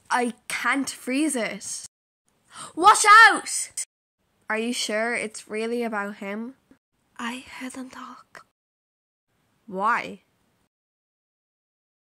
I can't freeze it. Watch out! Are you sure it's really about him? I heard them talk. Why?